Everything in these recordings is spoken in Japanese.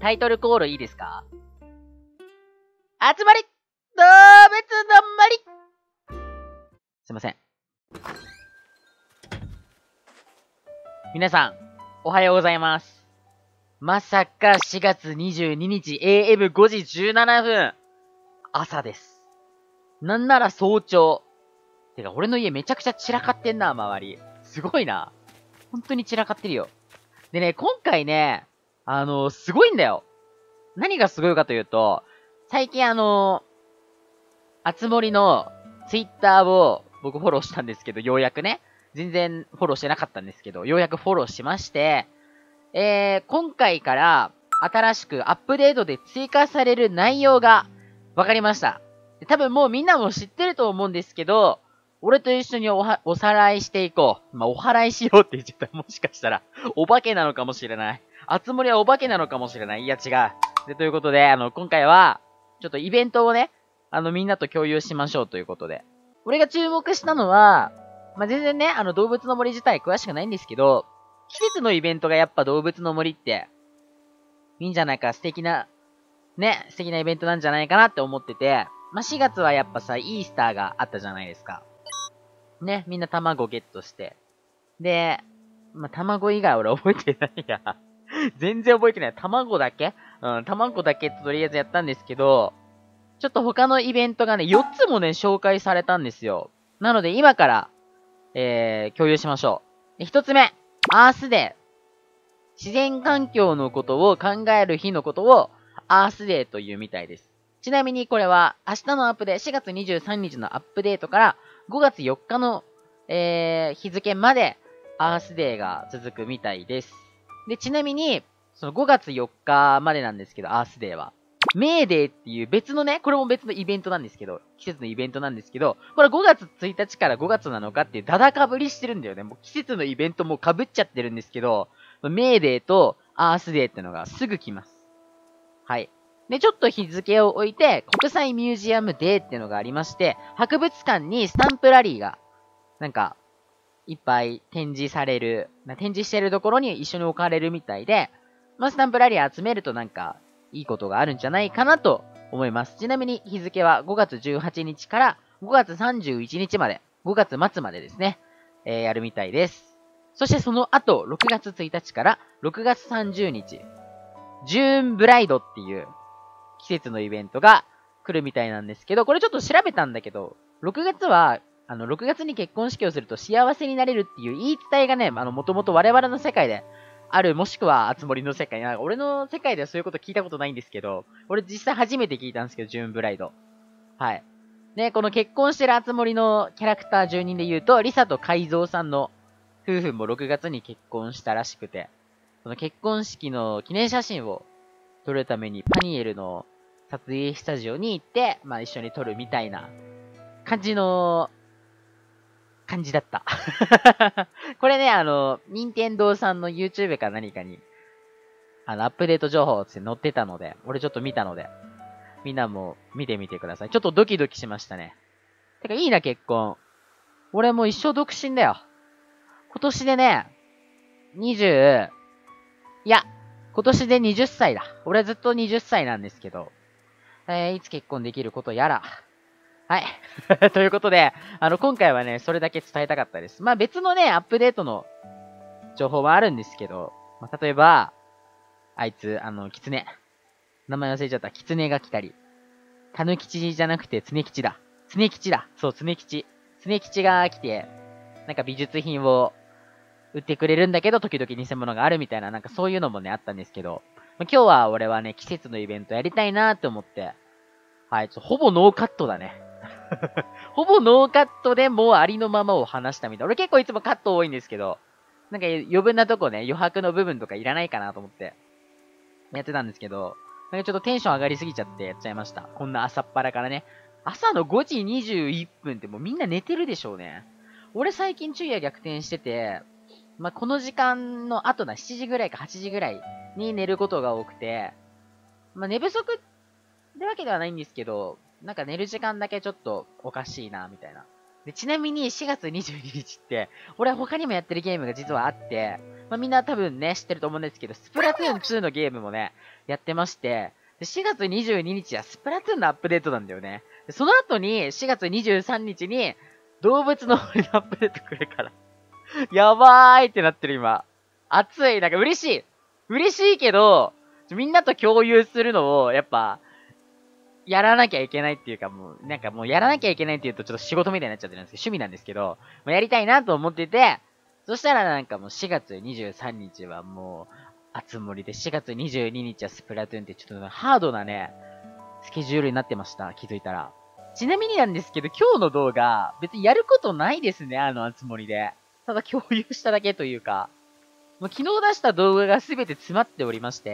タイトルコールいいですか？集まり動物の森。すいません。皆さん、おはようございます。まさか4月22日 AM5 時17分。朝です。なんなら早朝。てか、俺の家めちゃくちゃ散らかってんな、周り。すごいな。本当に散らかってるよ。でね、今回ね、すごいんだよ。何がすごいかというと、最近あつ森のツイッターを僕フォローしたんですけど、ようやくね、全然フォローしてなかったんですけど、ようやくフォローしまして、今回から新しくアップデートで追加される内容が分かりました。多分もうみんなも知ってると思うんですけど、俺と一緒におさらいしていこう。まあ、お祓いしようって言っちゃったらもしかしたら、お化けなのかもしれない。あつ森はお化けなのかもしれない。いや違う。で、ということで、今回は、ちょっとイベントをね、みんなと共有しましょうということで。俺が注目したのは、まあ、全然ね、動物の森自体詳しくないんですけど、季節のイベントがやっぱ動物の森って、いいんじゃないか、素敵なイベントなんじゃないかなって思ってて、まあ、4月はやっぱさ、イースターがあったじゃないですか。ね、みんな卵ゲットして。で、まあ、卵以外俺覚えてないや。全然覚えてない。卵だけ卵だけとりあえずやったんですけど、ちょっと他のイベントがね、4つもね、紹介されたんですよ。なので今から、共有しましょう。1つ目、アースデー。自然環境のことを考える日のことを、アースデーというみたいです。ちなみにこれは、明日のアップで、4月23日のアップデートから、5月4日の、日付まで、アースデーが続くみたいです。で、ちなみに、その5月4日までなんですけど、アースデーは。メーデーっていう別のね、これも別のイベントなんですけど、季節のイベントなんですけど、これ5月1日から5月なのかっていうダダかぶりしてるんだよね。もう季節のイベントも被っちゃってるんですけど、メーデーとアースデーってのがすぐ来ます。はい。で、ちょっと日付を置いて、国際ミュージアムデーってのがありまして、博物館にスタンプラリーが、なんか、いっぱい展示される、展示してるところに一緒に置かれるみたいで、まあ、スタンプラリー集めるとなんか、いいことがあるんじゃないかなと思います。ちなみに日付は5月18日から5月31日まで、5月末までですね、やるみたいです。そしてその後、6月1日から6月30日、ジューンブライドっていう季節のイベントが来るみたいなんですけど、これちょっと調べたんだけど、6月は、6月に結婚式をすると幸せになれるっていう言い伝えがね、もともと我々の世界である、もしくは、あつ森の世界。俺の世界ではそういうこと聞いたことないんですけど、俺実際初めて聞いたんですけど、ジューンブライド。はい。ね、この結婚してるあつ森のキャラクター10人で言うと、リサとカイゾウさんの夫婦も6月に結婚したらしくて、その結婚式の記念写真を撮るためにパニエルの撮影スタジオに行って、まあ一緒に撮るみたいな感じだった。これね、任天堂さんの YouTube か何かに、アップデート情報って載ってたので、俺ちょっと見たので、みんなも見てみてください。ちょっとドキドキしましたね。てかいいな、結婚。俺もう一生独身だよ。今年でね、20、いや、今年で20歳だ。俺ずっと20歳なんですけど、いつ結婚できることやら。はい。ということで、今回はね、それだけ伝えたかったです。まあ別のね、アップデートの情報はあるんですけど、まあ、例えば、あいつ、キツネ。名前忘れちゃった。キツネが来たり。タヌキチじゃなくて、ツネキチだ。ツネキチだ。そう、ツネキチ。ツネキチが来て、なんか美術品を売ってくれるんだけど、時々偽物があるみたいな、なんかそういうのもね、あったんですけど、まあ、今日は俺はね、季節のイベントやりたいなーって思って、はい、ほぼノーカットだね。ほぼノーカットでもうありのままを話したみたい。俺結構いつもカット多いんですけど、なんか余分なとこね、余白の部分とかいらないかなと思って、やってたんですけど、なんかちょっとテンション上がりすぎちゃってやっちゃいました。こんな朝っぱらからね。朝の5時21分ってもうみんな寝てるでしょうね。俺最近昼夜逆転してて、まあ、この時間の後だ、7時ぐらいか8時ぐらいに寝ることが多くて、まあ、寝不足ってわけではないんですけど、なんか寝る時間だけちょっとおかしいな、みたいな。で、ちなみに4月22日って、俺は他にもやってるゲームが実はあって、 まあ、みんな多分ね、知ってると思うんですけど、スプラトゥーン2のゲームもね、やってまして、で4月22日はスプラトゥーンのアップデートなんだよね。でその後に、4月23日に、動物の森のアップデート来るから。やばーいってなってる今。熱い。なんか嬉しい。嬉しいけど、みんなと共有するのを、やっぱ、やらなきゃいけないっていうかもう、なんかもうやらなきゃいけないっていうとちょっと仕事みたいになっちゃってるんですけど、趣味なんですけど、まあ、やりたいなと思ってて、そしたらなんかもう4月23日はもう、あつ森で4月22日はスプラトゥーンってちょっとハードなね、スケジュールになってました。気づいたら。ちなみになんですけど、今日の動画、別にやることないですね、あつ森で。ただ共有しただけというか、もう昨日出した動画が全て詰まっておりまして、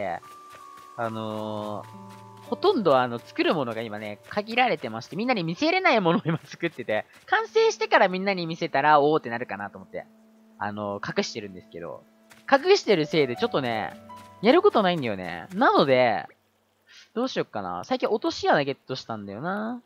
ほとんど作るものが今ね、限られてまして、みんなに見せれないものを今作ってて、完成してからみんなに見せたら、おーってなるかなと思って、隠してるんですけど、隠してるせいでちょっとね、やることないんだよね。なので、どうしよっかな。最近落とし穴ゲットしたんだよな。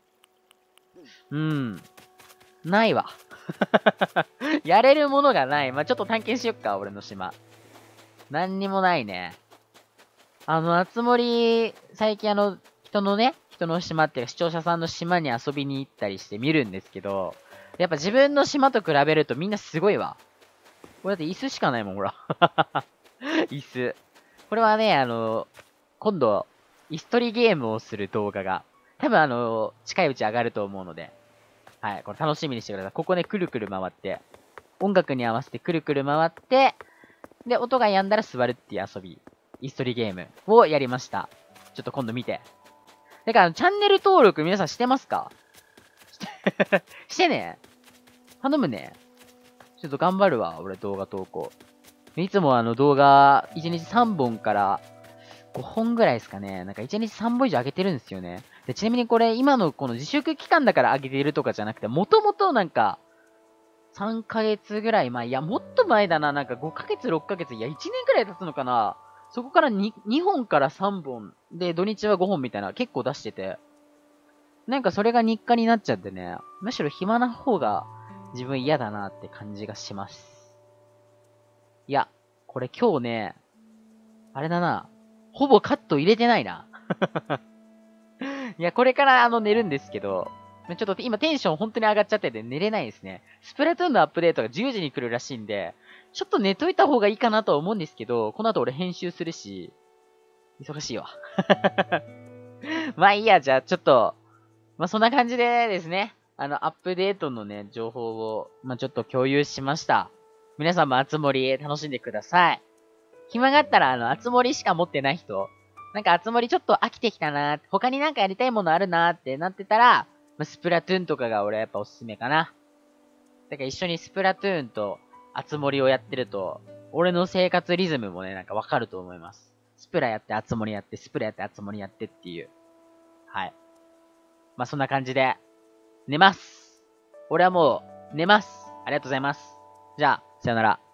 ないわ。やれるものがない。まあ、ちょっと探検しよっか、俺の島。何にもないね。あつ森、最近人の島っていうか視聴者さんの島に遊びに行ったりして見るんですけど、やっぱ自分の島と比べるとみんなすごいわ。これだって椅子しかないもん、ほら。椅子。これはね、今度、椅子取りゲームをする動画が、多分近いうち上がると思うので、はい、これ楽しみにしてください。ここね、くるくる回って、音楽に合わせてくるくる回って、で、音が止んだら座るっていう遊び。椅子取りゲームをやりました。ちょっと今度見て。だから、チャンネル登録皆さんしてますか？してね。頼むね。ちょっと頑張るわ、俺動画投稿。いつも動画、1日3本から5本ぐらいですかね。なんか1日3本以上上げてるんですよね。で、ちなみにこれ、今のこの自粛期間だから上げているとかじゃなくて、もともとなんか、3ヶ月ぐらい前、いや、もっと前だな。なんか5ヶ月、6ヶ月、いや、1年くらい経つのかな。そこから2本から3本で、土日は5本みたいな、結構出してて。なんかそれが日課になっちゃってね、むしろ暇な方が自分嫌だなって感じがします。いや、これ今日ね、あれだな。ほぼカット入れてないな。いや、これから寝るんですけど、ちょっと今テンション本当に上がっちゃってて寝れないですね。スプラトゥーンのアップデートが10時に来るらしいんで、ちょっと寝といた方がいいかなとは思うんですけど、この後俺編集するし、忙しいわ。まあいいや、じゃあちょっと、まあそんな感じでですね、アップデートのね、情報を、まあちょっと共有しました。皆さんもあつ森楽しんでください。暇があったらあつ森しか持ってない人、なんかあつ森ちょっと飽きてきたな、他になんかやりたいものあるなってなってたら、まあ、スプラトゥーンとかが俺はやっぱおすすめかな。だから一緒にスプラトゥーンとあつ森をやってると、俺の生活リズムもね、なんかわかると思います。スプラやってあつ森やって、スプラやってあつ森やってっていう。はい。まあ、そんな感じで、寝ます。俺はもう、寝ます。ありがとうございます。じゃあ、さよなら。